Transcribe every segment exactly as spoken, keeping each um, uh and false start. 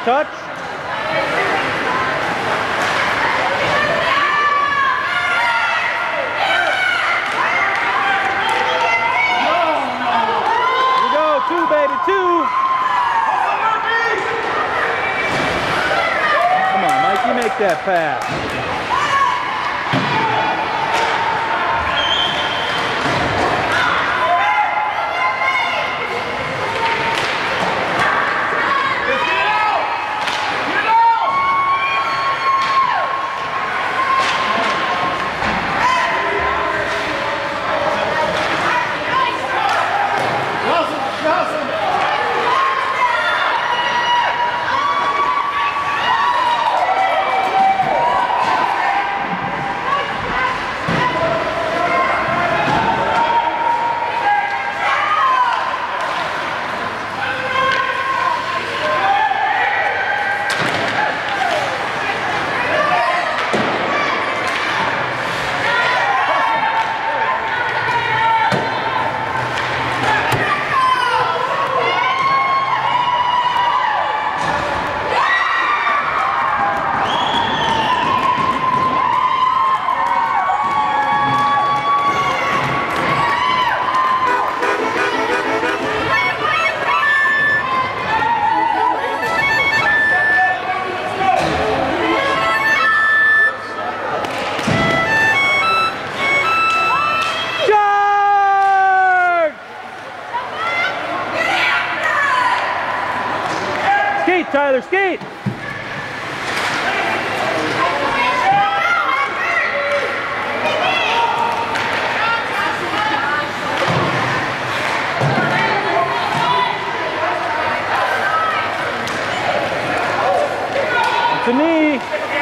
touch. Here we go, two, baby, two. Come on, Mikey, make that pass. Skate, Tyler, skate! It's a knee.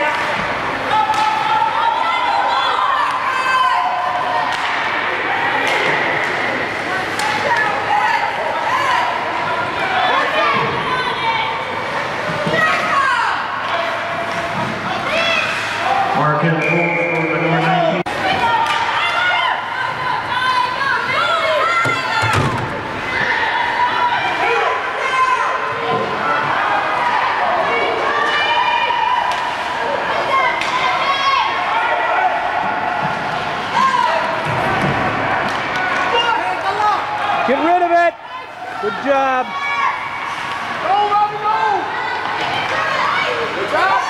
Get rid of it. Good job. Go, Robbie, go. Good job.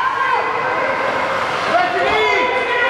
Let your knee.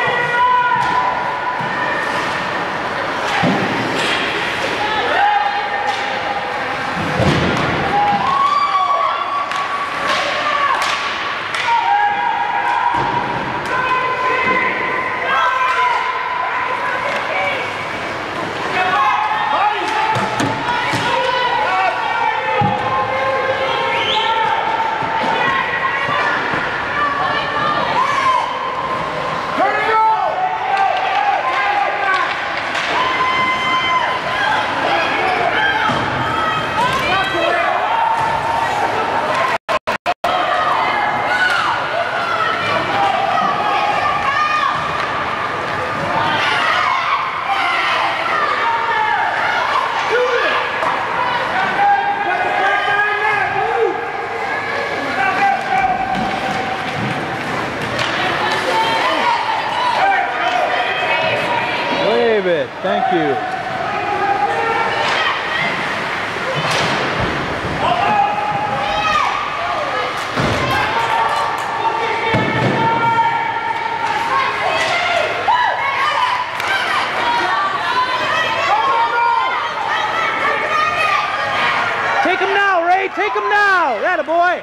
It. Thank you. Take him now, Ray. Take him now. That a boy.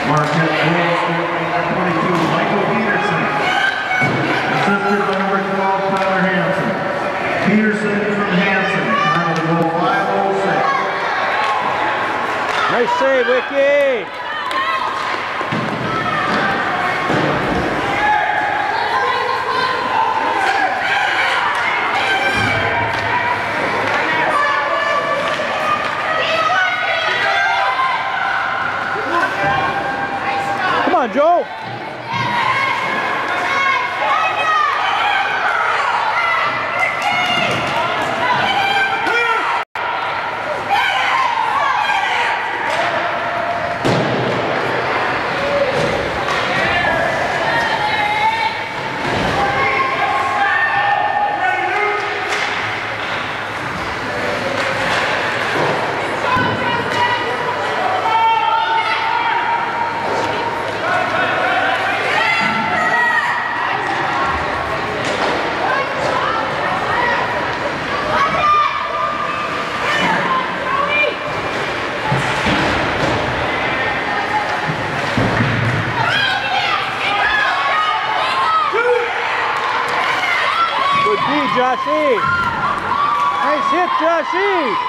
Marquette Bulls, number twenty-two, Michael Peterson. Assisted by number twelve, Tyler Hansen. Peterson from Hansen, time to go five oh six. Nice save, Wiki. Come on, Joe. Joshy. Nice hit, Joshy.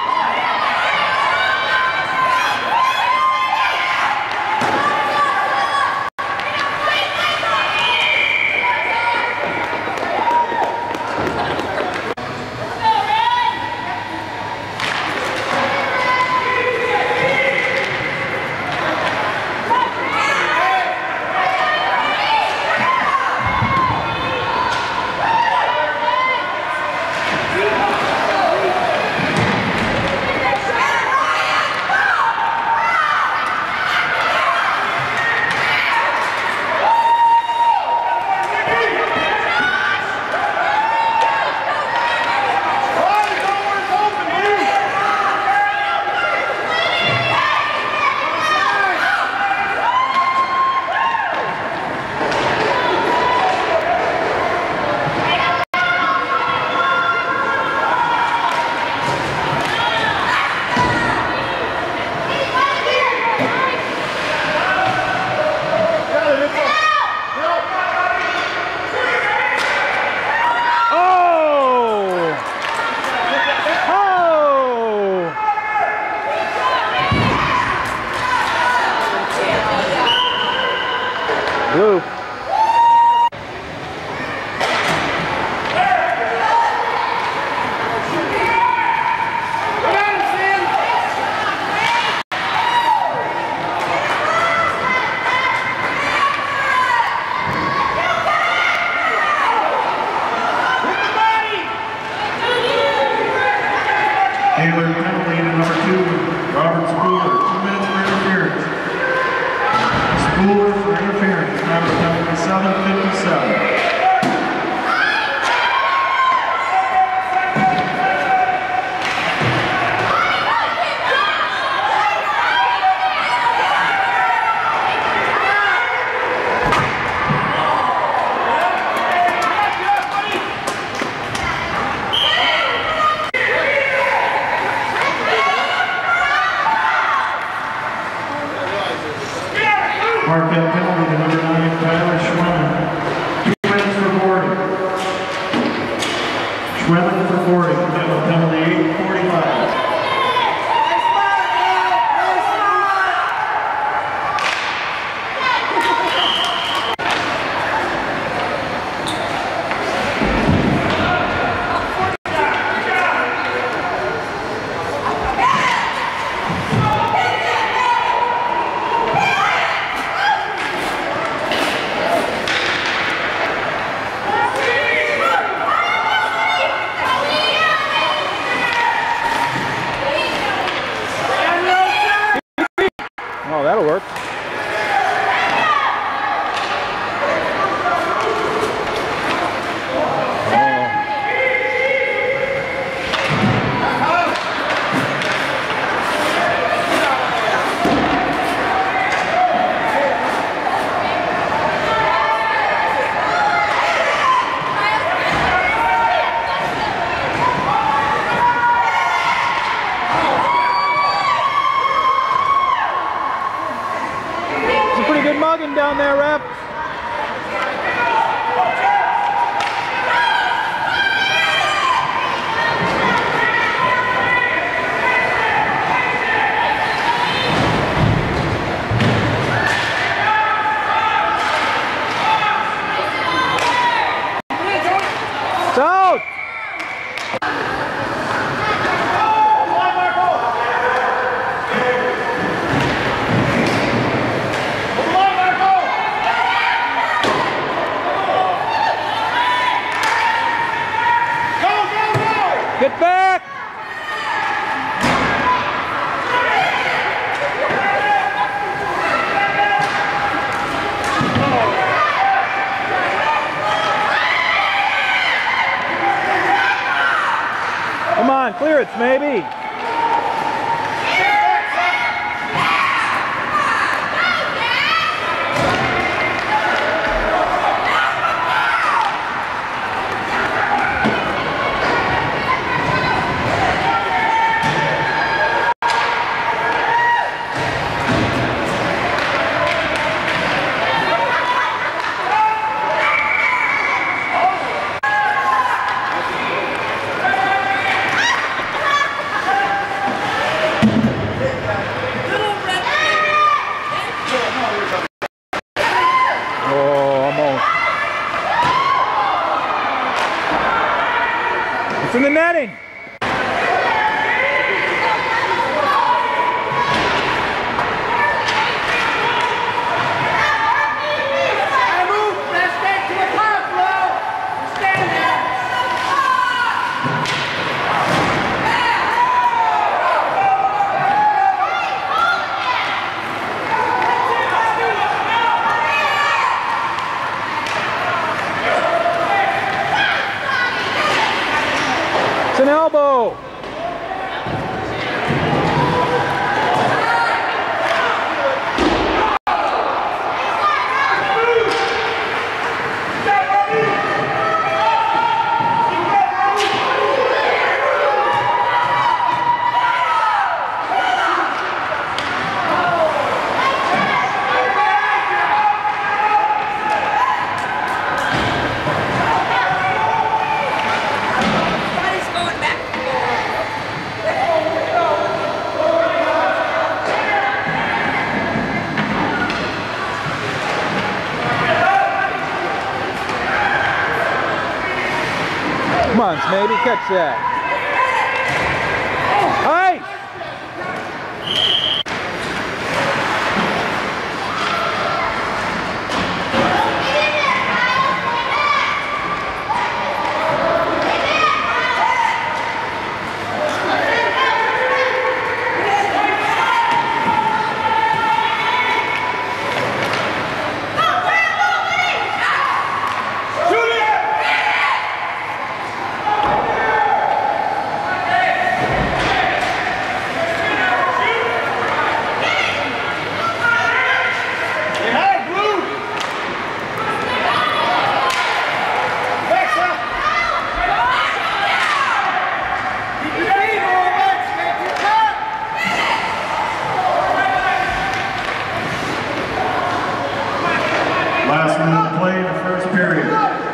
Blue. Taylor penalty to number two, Robert Spooler, two minutes for interference. Spooler for interference, number penalty seven fifty-seven. Marquette penalty to number nine, Tyler Schwemmen. Two minutes for boarding. Schwemmen for boarding. Penalty eight forty-five. Oh, that'll work. holding down there, ref? It's out! Get back! Come on, clearance maybe. It's in the netting. It's an elbow. Come on, maybe catch that. Ice! Last minute play in the first period.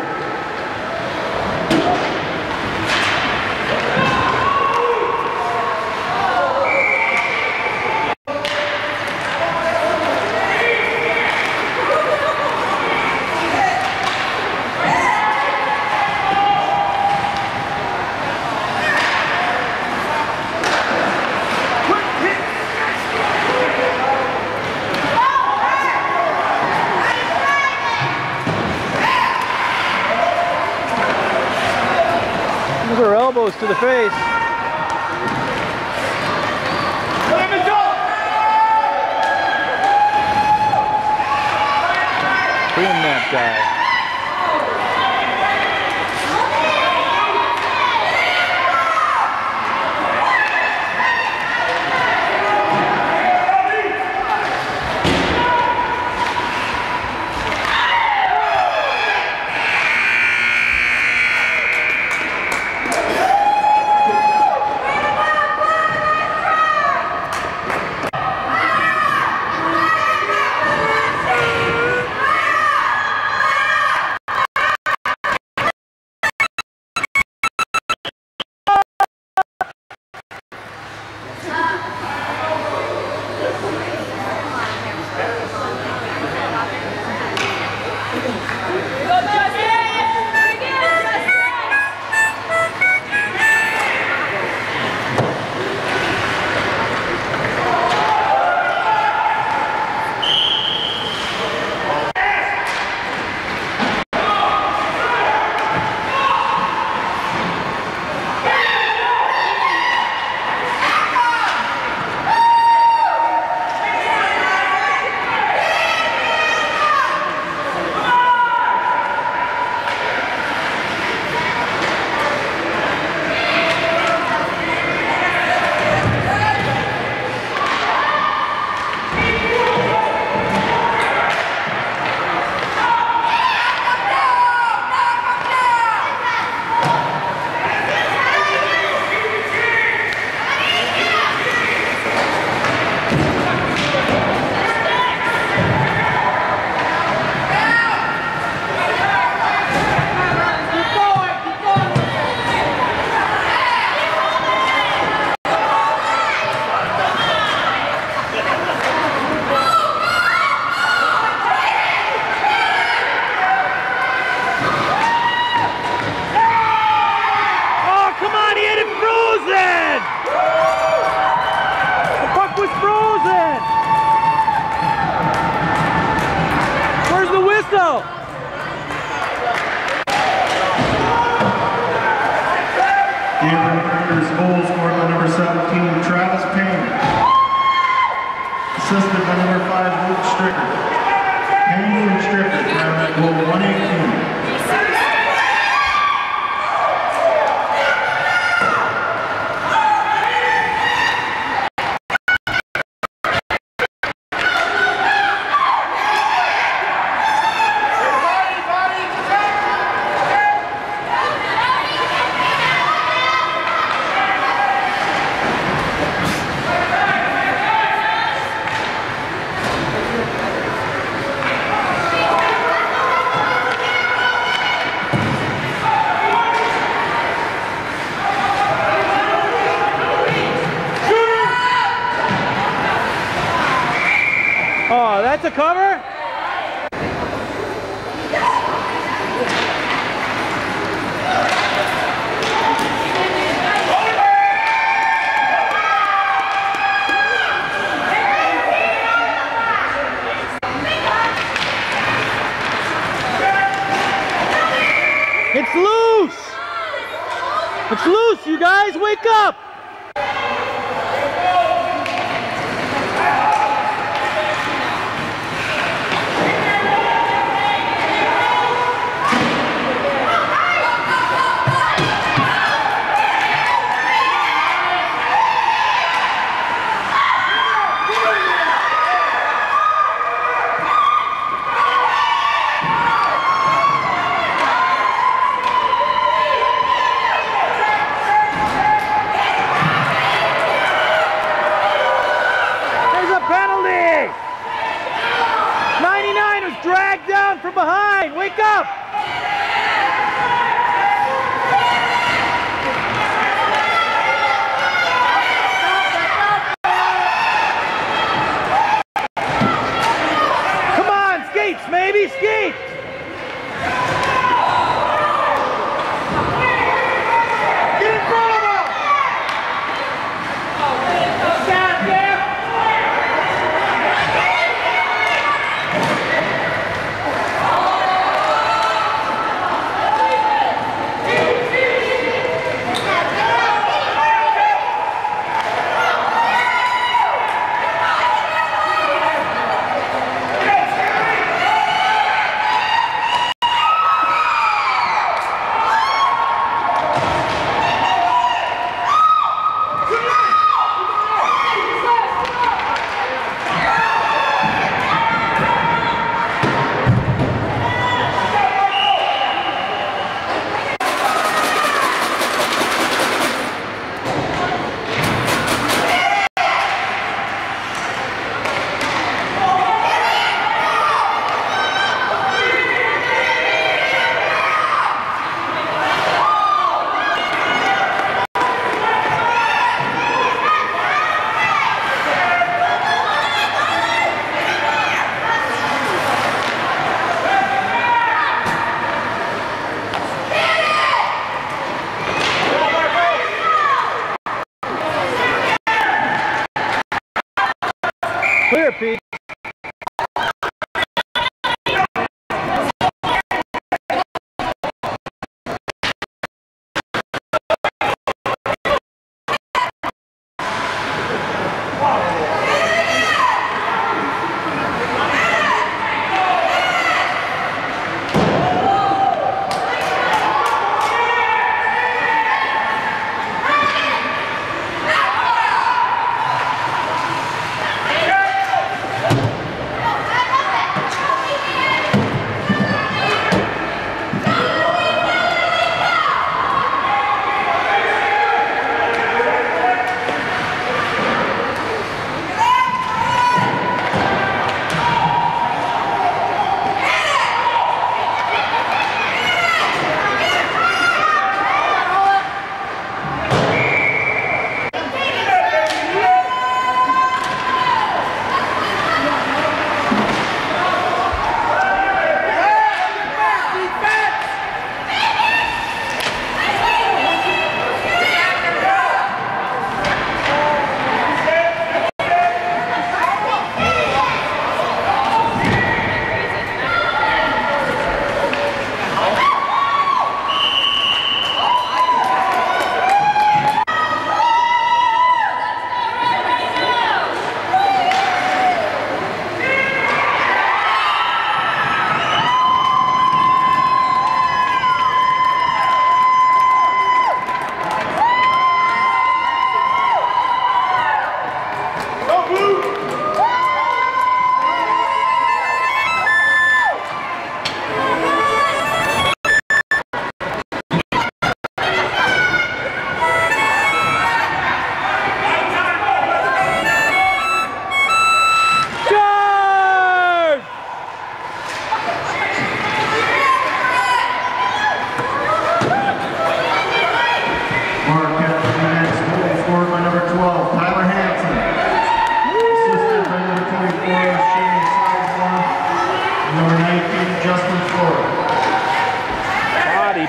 Those are elbows to the face. Boom that guy. frozen. Where's the whistle? The Predators goal scored by number seventeen, Travis Payne. Assisted by number five, Luke Stricker. Payne and Stricker found that goal one eighteen. Oh, that's a cover? It's loose! It's loose, you guys! Wake up! ninety-nine was dragged down from behind. Wake up! Come on, skates, maybe skates. Get in front of him! Stand there! Clear, Pete.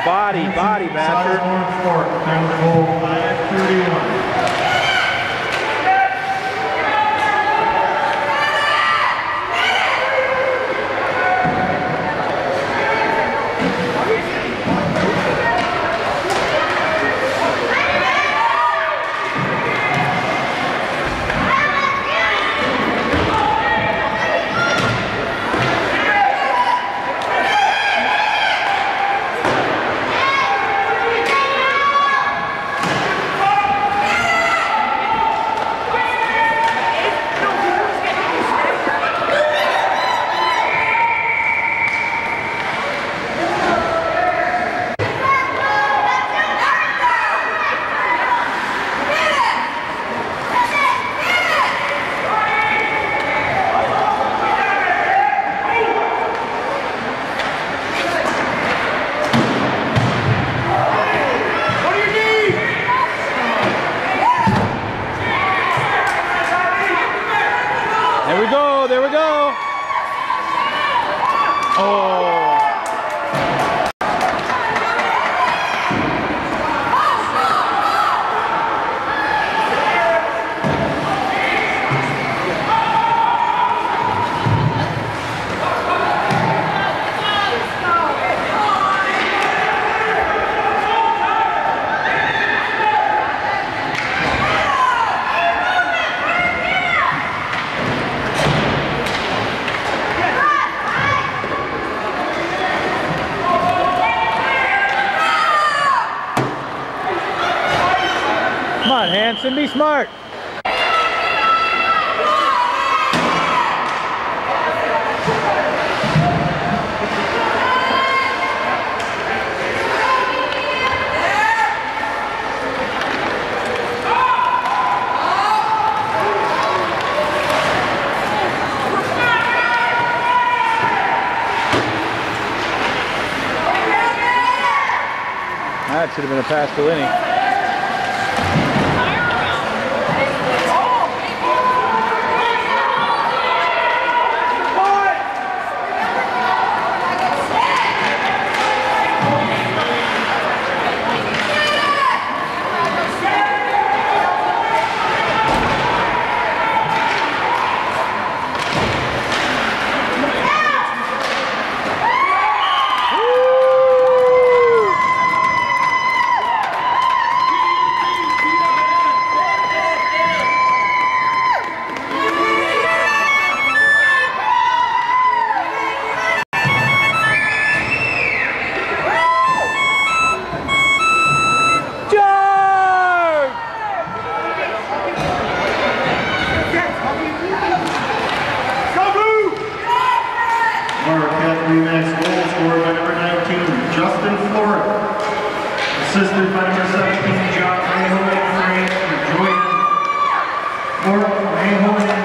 Body, body, bastard. South Fork, down the goal, five thirty-one. There we go, there we go. Oh. Come on, Hanson, be smart. That should have been a pass to Lenny. Remax goal scored by number nineteen, Justin Florida. Assisted by number seventeen, John Mayhoe and Frank for Jordan. Florida, Mayhoe and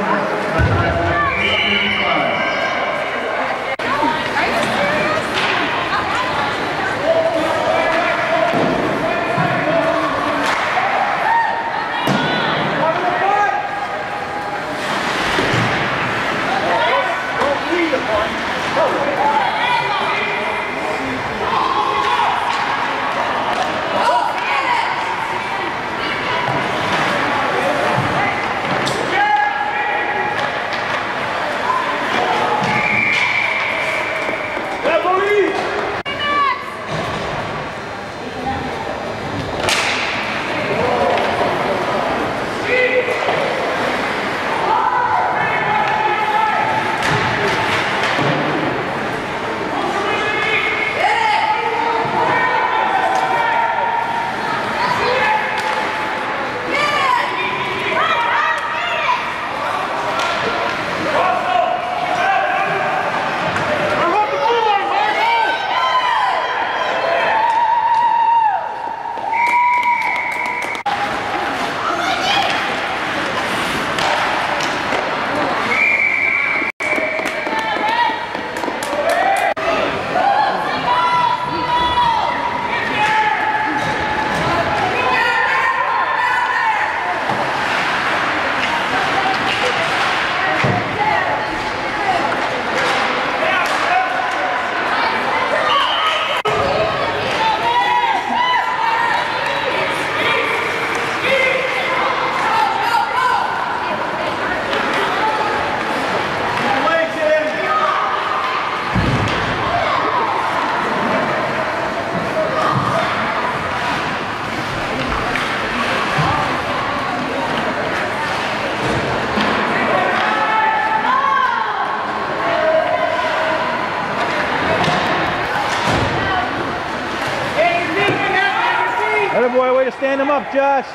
up, Josh.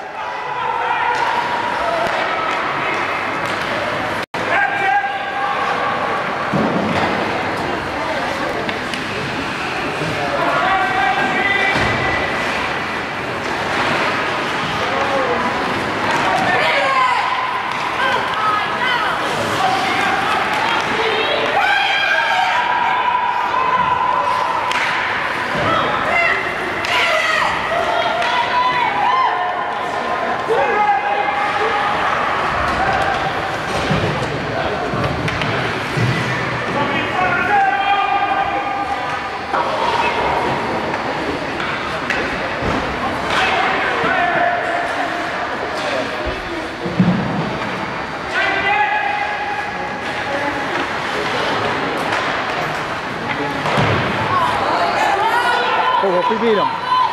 Oh, hope we beat him.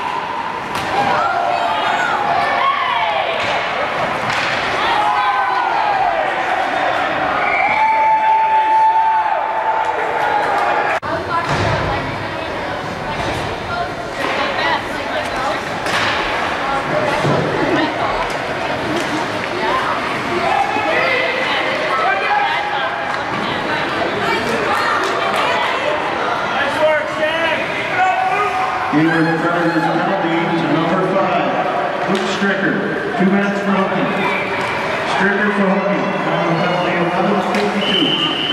He returns his penalty to number five, Luke Stricker. Two minutes for hooking. Stricker for hooking. Final penalty eleven fifty-two.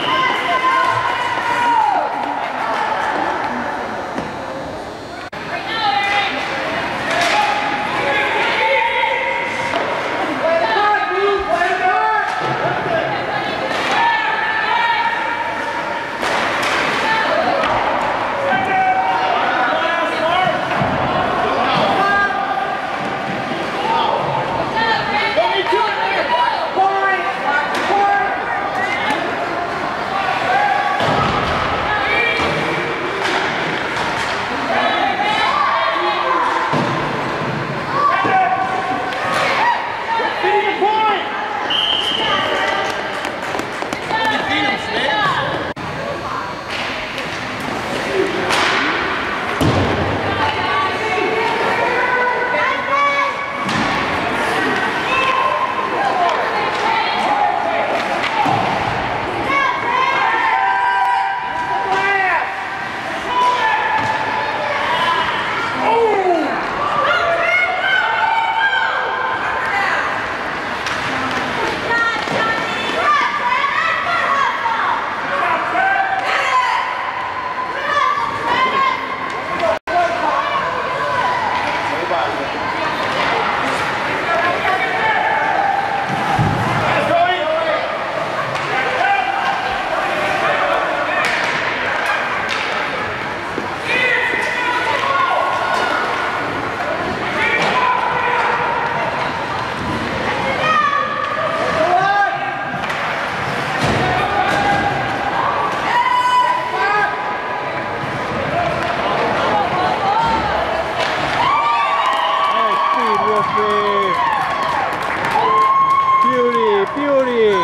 Beauty, beauty.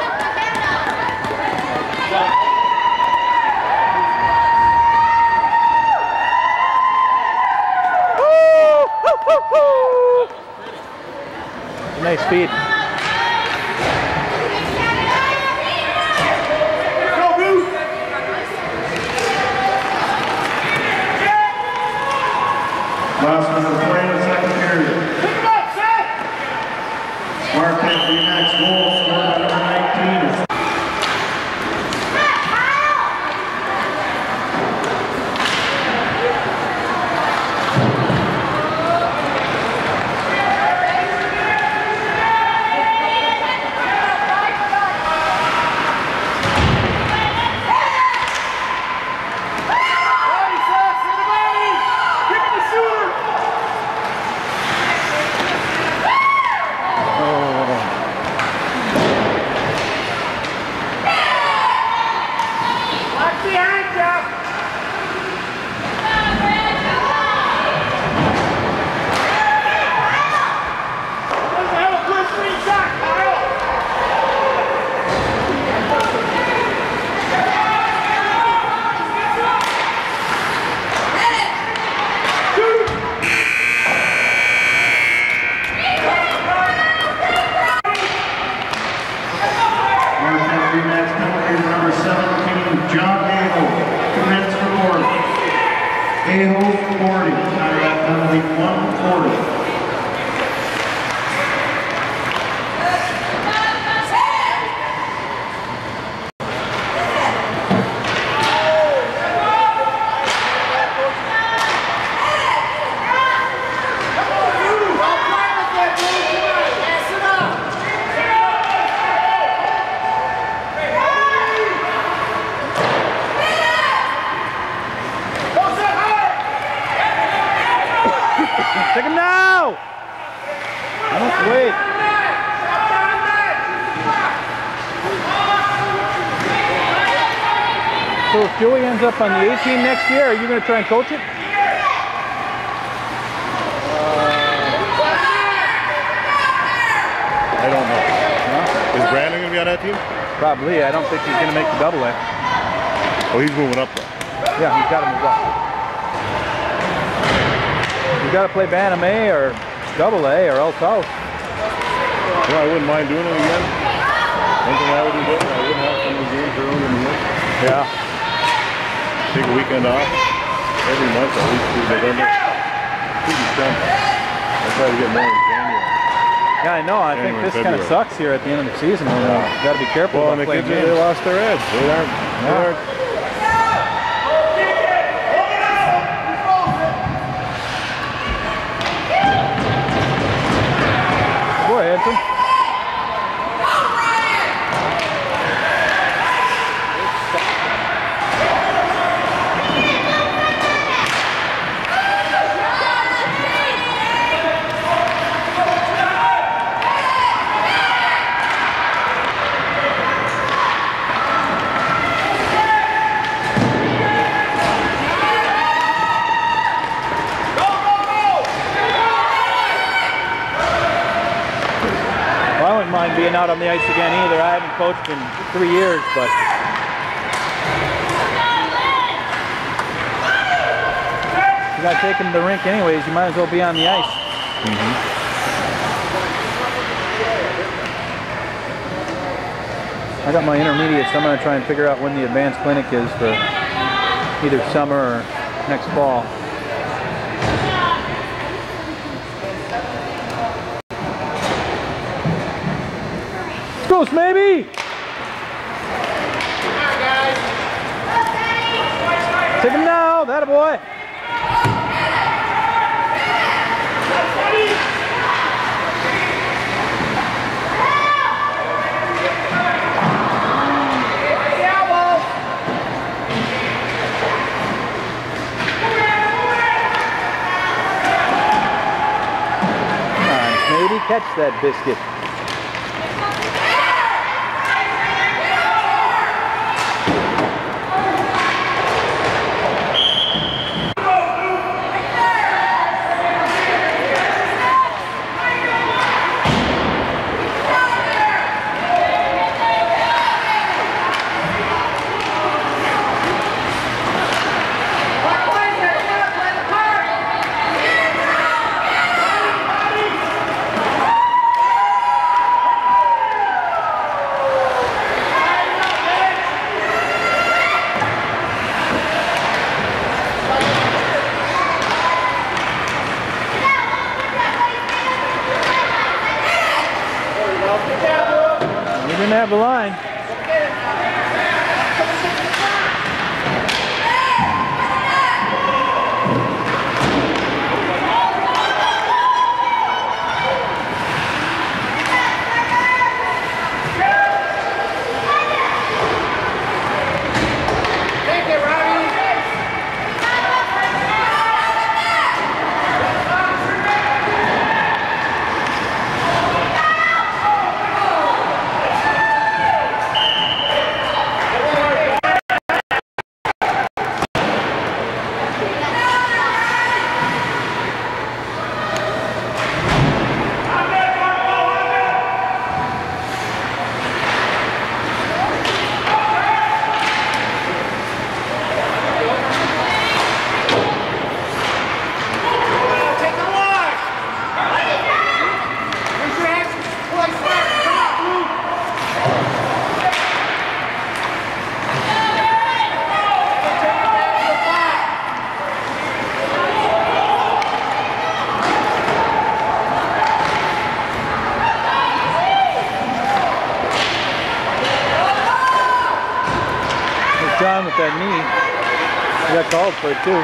Nice feed. Last minute of play in the second period. Pick him up, Seth! Marquette Remax goal scored by number nineteen. John Aho commits for Gordon. Aho's forty, combat penalty one forty. Take him now! Don't wait. So if Joey ends up on the A team next year, are you going to try and coach it? I don't know. No? Is Brandon going to be on that team? Probably. I don't think he's going to make the double A. Oh, he's moving up though. Yeah, he's got to move up. You got to play Bantam A or double A or else out. Well, I wouldn't mind doing it again. One thing I would do different, I wouldn't have some of the games early in the year. Yeah. Take a weekend off every month, at least through November. Through December. I try to get more in January. Yeah, I know. I January, think this kind of February. sucks here at the end of the season. You Yeah. got to be careful Well, and about the playing kids, games. they lost their edge. They aren't, they Yeah. aren't. Go ahead, Hanson. Well, I wouldn't mind being out on the ice again either. I haven't coached in three years, but you got to take him to the rink anyways. You might as well be on the ice. Mm-hmm. I got my intermediate, so I'm going to try and figure out when the advanced clinic is for either summer or next fall. Ghost, maybe! Take him now, that a boy. Nice, maybe catch that biscuit. We didn't have the line. John with that knee. He got called for it too.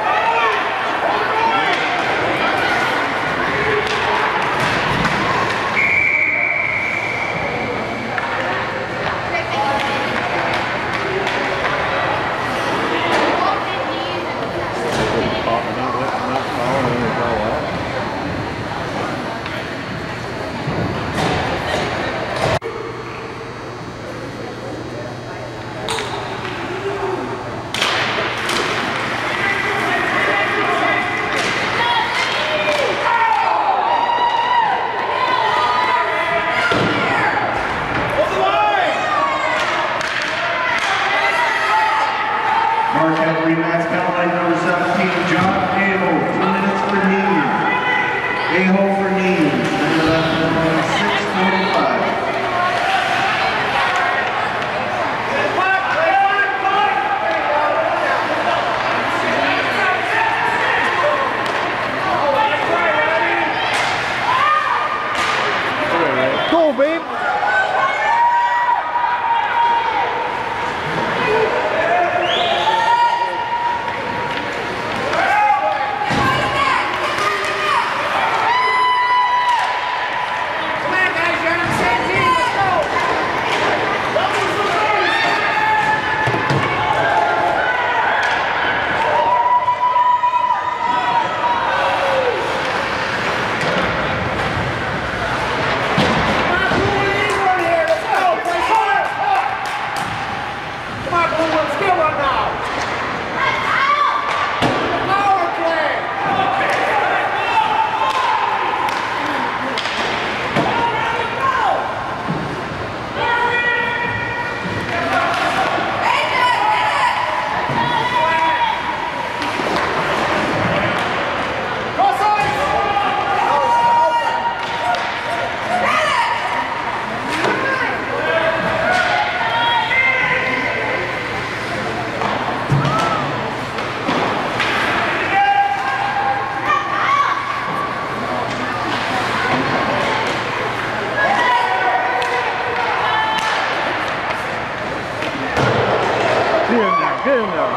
Marquette rematch penalty number seventeen, John Aho, two minutes for knee. Aho for knee, number left, six forty-five. Go, babe. Get in there.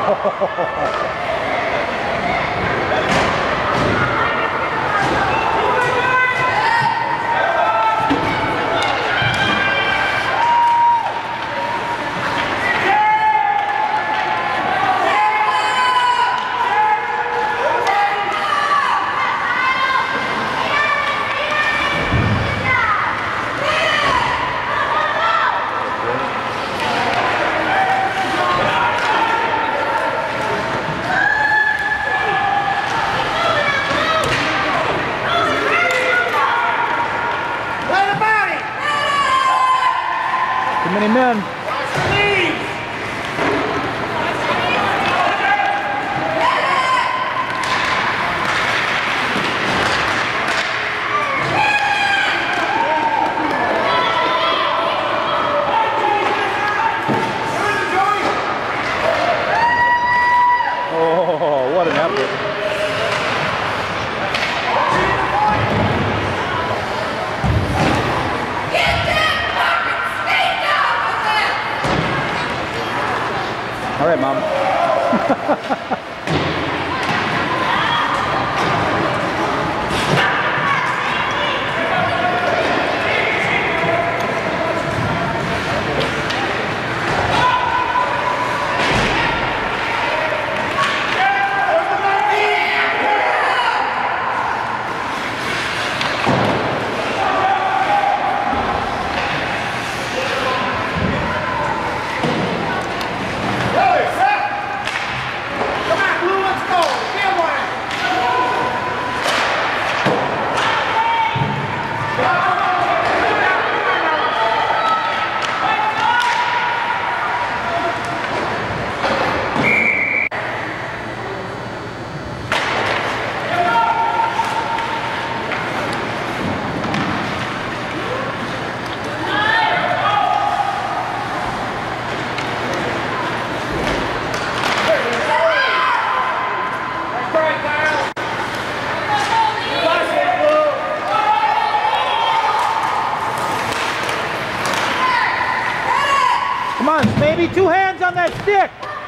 Too many men. Oh, what an effort. All right, Mom. Come on, maybe two hands on that stick.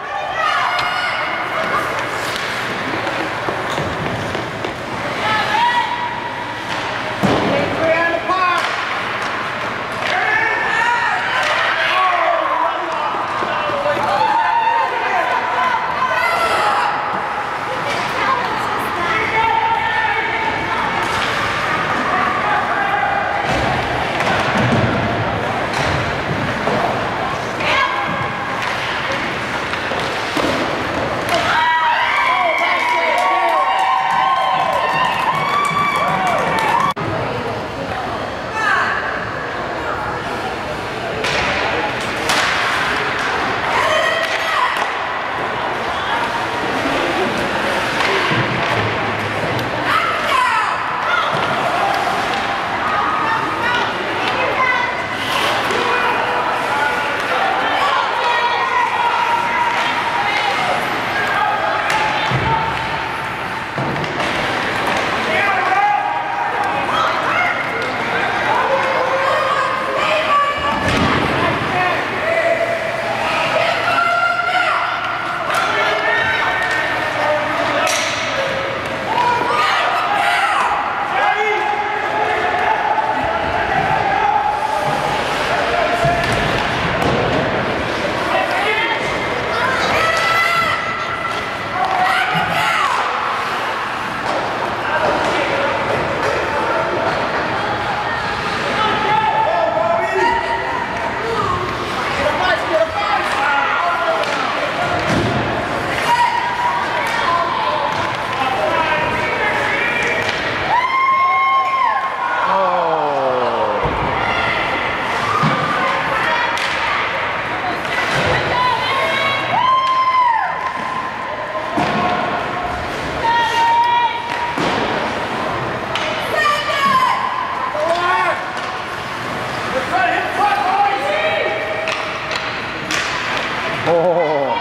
Oh.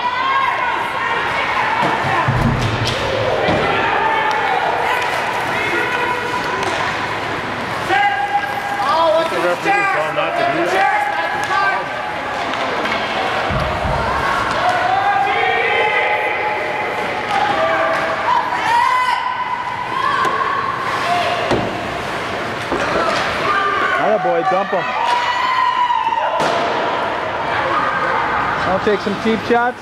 Oh, what's The referee was told not to do that. Atta boy, dump him. I'll take some cheap shots.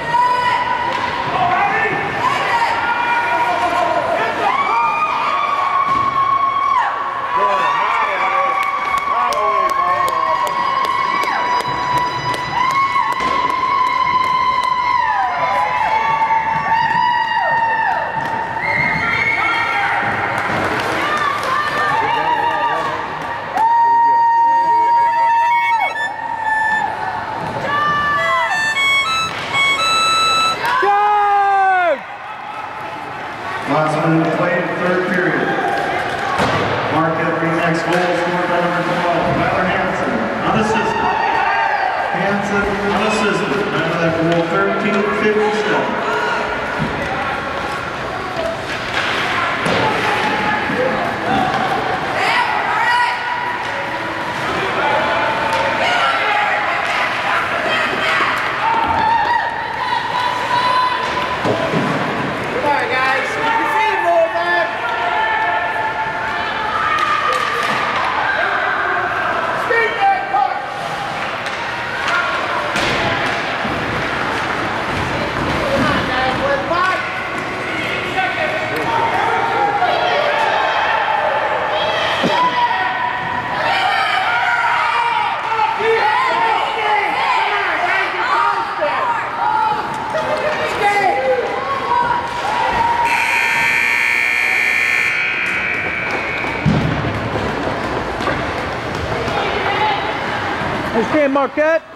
Last minute of play in the third period. Marquette next goal scored by number twelve, Tyler Hanson, unassisted. Hanson, unassisted. Now that goal thirteen fifty-seven. Nice game, Marquette.